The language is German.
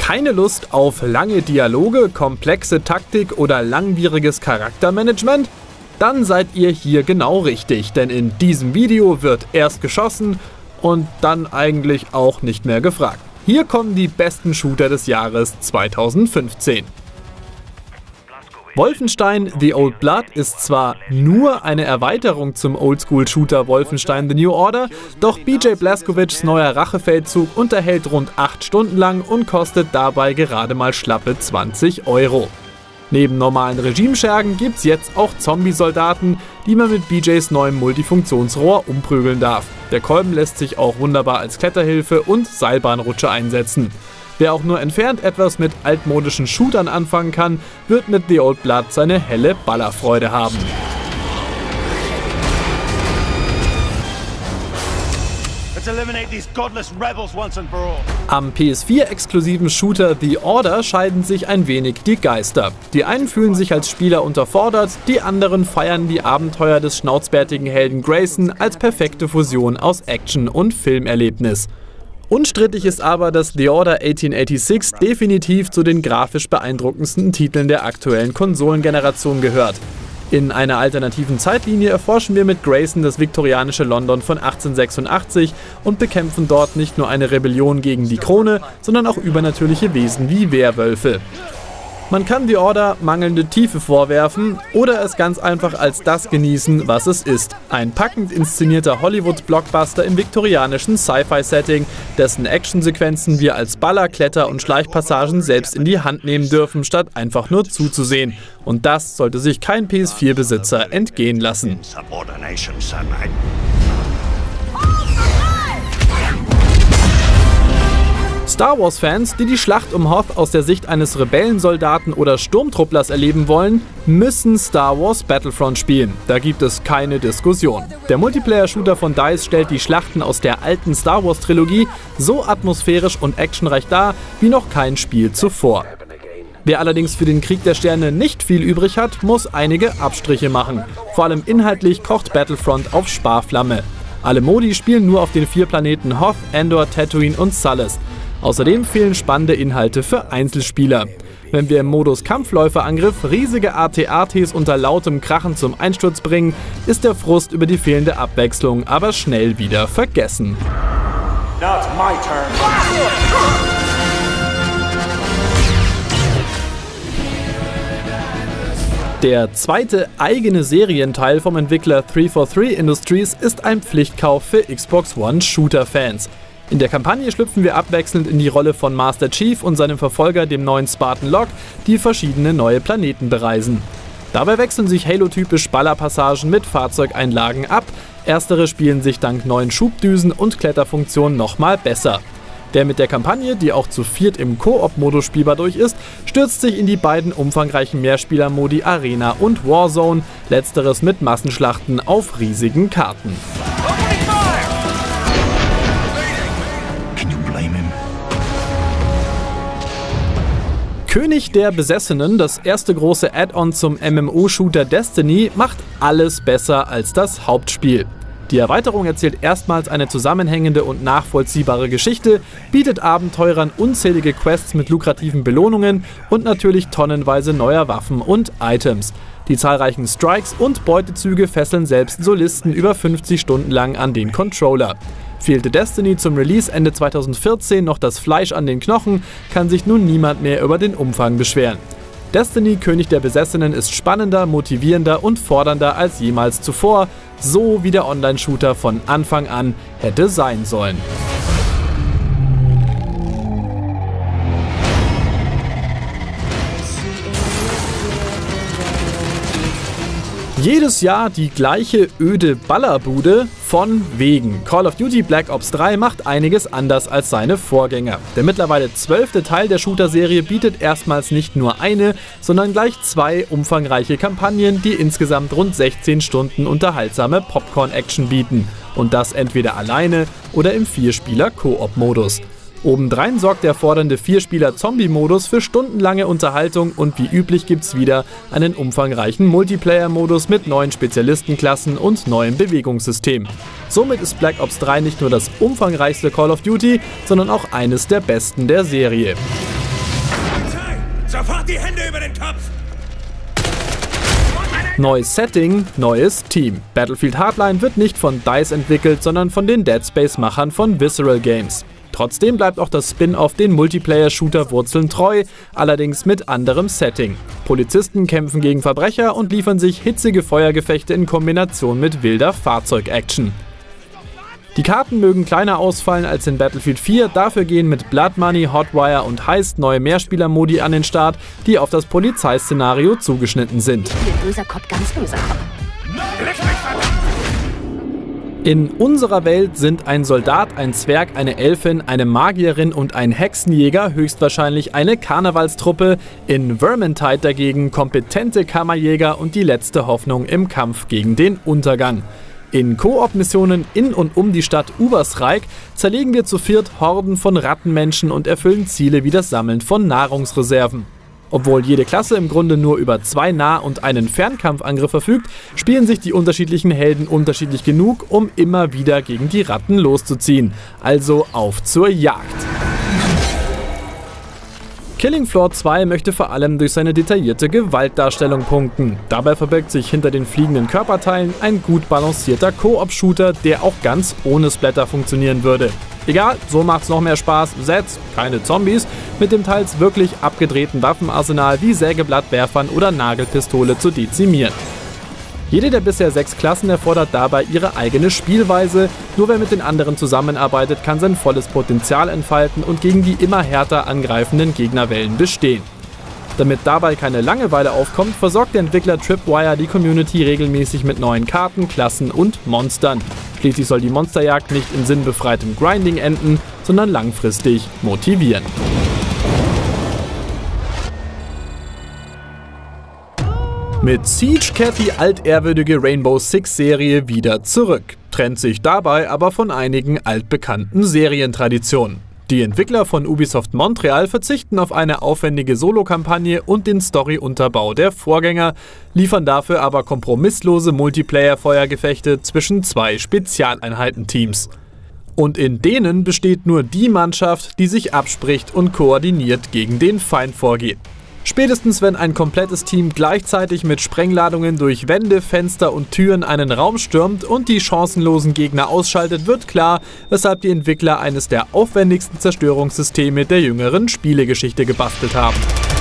Keine Lust auf lange Dialoge, komplexe Taktik oder langwieriges Charaktermanagement? Dann seid ihr hier genau richtig, denn in diesem Video wird erst geschossen und dann eigentlich auch nicht mehr gefragt. Hier kommen die besten Shooter des Jahres 2015. Wolfenstein The Old Blood ist zwar nur eine Erweiterung zum Oldschool-Shooter Wolfenstein The New Order, doch BJ Blazkowiczs neuer Rachefeldzug unterhält rund 8 Stunden lang und kostet dabei gerade mal schlappe 20 €. Neben normalen Regimeschergen gibt's jetzt auch Zombie-Soldaten, die man mit BJs neuem Multifunktionsrohr umprügeln darf. Der Kolben lässt sich auch wunderbar als Kletterhilfe und Seilbahnrutsche einsetzen. Wer auch nur entfernt etwas mit altmodischen Shootern anfangen kann, wird mit The Old Blood seine helle Ballerfreude haben. Am PS4-exklusiven Shooter The Order scheiden sich ein wenig die Geister. Die einen fühlen sich als Spieler unterfordert, die anderen feiern die Abenteuer des schnauzbärtigen Helden Grayson als perfekte Fusion aus Action und Filmerlebnis. Unstrittig ist aber, dass The Order 1886 definitiv zu den grafisch beeindruckendsten Titeln der aktuellen Konsolengeneration gehört. In einer alternativen Zeitlinie erforschen wir mit Grayson das viktorianische London von 1886 und bekämpfen dort nicht nur eine Rebellion gegen die Krone, sondern auch übernatürliche Wesen wie Werwölfe. Man kann The Order mangelnde Tiefe vorwerfen oder es ganz einfach als das genießen, was es ist. Ein packend inszenierter Hollywood-Blockbuster im viktorianischen Sci-Fi-Setting, dessen Actionsequenzen wir als Baller-, Kletter- und Schleichpassagen selbst in die Hand nehmen dürfen, statt einfach nur zuzusehen. Und das sollte sich kein PS4-Besitzer entgehen lassen. Star Wars-Fans, die die Schlacht um Hoth aus der Sicht eines Rebellensoldaten oder Sturmtrupplers erleben wollen, müssen Star Wars Battlefront spielen. Da gibt es keine Diskussion. Der Multiplayer-Shooter von DICE stellt die Schlachten aus der alten Star Wars-Trilogie so atmosphärisch und actionreich dar wie noch kein Spiel zuvor. Wer allerdings für den Krieg der Sterne nicht viel übrig hat, muss einige Abstriche machen. Vor allem inhaltlich kocht Battlefront auf Sparflamme. Alle Modi spielen nur auf den 4 Planeten Hoth, Endor, Tatooine und Sullust. Außerdem fehlen spannende Inhalte für Einzelspieler. Wenn wir im Modus Kampfläuferangriff riesige AT-ATs unter lautem Krachen zum Einsturz bringen, ist der Frust über die fehlende Abwechslung aber schnell wieder vergessen. Not my turn. Der zweite eigene Serienteil vom Entwickler 343 Industries ist ein Pflichtkauf für Xbox One Shooter-Fans. In der Kampagne schlüpfen wir abwechselnd in die Rolle von Master Chief und seinem Verfolger, dem neuen Spartan Locke, die verschiedene neue Planeten bereisen. Dabei wechseln sich Halo-typisch Ballerpassagen mit Fahrzeugeinlagen ab. Erstere spielen sich dank neuen Schubdüsen und Kletterfunktionen nochmal besser. Der mit der Kampagne, die auch zu 4 im Koop-Modus spielbar durch ist, stürzt sich in die beiden umfangreichen Mehrspieler-Modi Arena und Warzone, letzteres mit Massenschlachten auf riesigen Karten. König der Besessenen, das erste große Add-on zum MMO-Shooter Destiny, macht alles besser als das Hauptspiel. Die Erweiterung erzählt erstmals eine zusammenhängende und nachvollziehbare Geschichte, bietet Abenteurern unzählige Quests mit lukrativen Belohnungen und natürlich tonnenweise neuer Waffen und Items. Die zahlreichen Strikes und Beutezüge fesseln selbst Solisten über 50 Stunden lang an den Controller. Fehlte Destiny zum Release Ende 2014 noch das Fleisch an den Knochen, kann sich nun niemand mehr über den Umfang beschweren. Destiny, König der Besessenen, ist spannender, motivierender und fordernder als jemals zuvor, so wie der Online-Shooter von Anfang an hätte sein sollen. Jedes Jahr die gleiche öde Ballerbude, von wegen. Call of Duty Black Ops 3 macht einiges anders als seine Vorgänger. Der mittlerweile 12. Teil der Shooter-Serie bietet erstmals nicht nur eine, sondern gleich 2 umfangreiche Kampagnen, die insgesamt rund 16 Stunden unterhaltsame Popcorn-Action bieten. Und das entweder alleine oder im 4-Spieler-Koop-Modus. Obendrein sorgt der fordernde 4-Spieler-Zombie-Modus für stundenlange Unterhaltung und wie üblich gibt's wieder einen umfangreichen Multiplayer-Modus mit neuen Spezialistenklassen und neuem Bewegungssystem. Somit ist Black Ops 3 nicht nur das umfangreichste Call of Duty, sondern auch eines der besten der Serie. Sofort die Hände über den Kopf! Neues Setting, neues Team. Battlefield Hardline wird nicht von DICE entwickelt, sondern von den Dead Space-Machern von Visceral Games. Trotzdem bleibt auch das Spin-off den Multiplayer-Shooter-Wurzeln treu, allerdings mit anderem Setting. Polizisten kämpfen gegen Verbrecher und liefern sich hitzige Feuergefechte in Kombination mit wilder Fahrzeug-Action. Die Karten mögen kleiner ausfallen als in Battlefield 4, dafür gehen mit Blood Money, Hotwire und Heist neue Mehrspieler-Modi an den Start, die auf das Polizeiszenario zugeschnitten sind. Böser Kopf, ganz böser Kopf. In unserer Welt sind ein Soldat, ein Zwerg, eine Elfin, eine Magierin und ein Hexenjäger höchstwahrscheinlich eine Karnevalstruppe, in Vermintide dagegen kompetente Kammerjäger und die letzte Hoffnung im Kampf gegen den Untergang. In Koop-Missionen in und um die Stadt Ubersreik zerlegen wir zu viert Horden von Rattenmenschen und erfüllen Ziele wie das Sammeln von Nahrungsreserven. Obwohl jede Klasse im Grunde nur über 2 Nah- und einen Fernkampfangriff verfügt, spielen sich die unterschiedlichen Helden unterschiedlich genug, um immer wieder gegen die Ratten loszuziehen. Also auf zur Jagd! Killing Floor 2 möchte vor allem durch seine detaillierte Gewaltdarstellung punkten. Dabei verbirgt sich hinter den fliegenden Körperteilen ein gut balancierter Koop-Shooter, der auch ganz ohne Splatter funktionieren würde. Egal, so macht's noch mehr Spaß, Sets, keine Zombies, mit dem teils wirklich abgedrehten Waffenarsenal wie Sägeblattwerfern oder Nagelpistole zu dezimieren. Jede der bisher 6 Klassen erfordert dabei ihre eigene Spielweise, nur wer mit den anderen zusammenarbeitet, kann sein volles Potenzial entfalten und gegen die immer härter angreifenden Gegnerwellen bestehen. Damit dabei keine Langeweile aufkommt, versorgt der Entwickler Tripwire die Community regelmäßig mit neuen Karten, Klassen und Monstern. Schließlich soll die Monsterjagd nicht in sinnbefreitem Grinding enden, sondern langfristig motivieren. Mit Siege kehrt die altehrwürdige Rainbow Six-Serie wieder zurück, trennt sich dabei aber von einigen altbekannten Serientraditionen. Die Entwickler von Ubisoft Montreal verzichten auf eine aufwendige Solo-Kampagne und den Story-Unterbau der Vorgänger, liefern dafür aber kompromisslose Multiplayer-Feuergefechte zwischen 2 Spezialeinheitenteams. Und in denen besteht nur die Mannschaft, die sich abspricht und koordiniert gegen den Feind vorgeht. Spätestens wenn ein komplettes Team gleichzeitig mit Sprengladungen durch Wände, Fenster und Türen einen Raum stürmt und die chancenlosen Gegner ausschaltet, wird klar, weshalb die Entwickler eines der aufwendigsten Zerstörungssysteme der jüngeren Spielegeschichte gebastelt haben.